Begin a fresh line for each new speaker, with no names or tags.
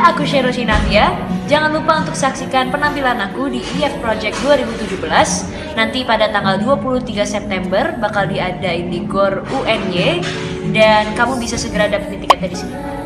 aku Sheryl Shinavia. Jangan lupa untuk saksikan penampilan aku di IF Project 2017. Nanti pada tanggal 23 September bakal diadain di GOR UNY dan kamu bisa segera dapetin tiketnya di sini.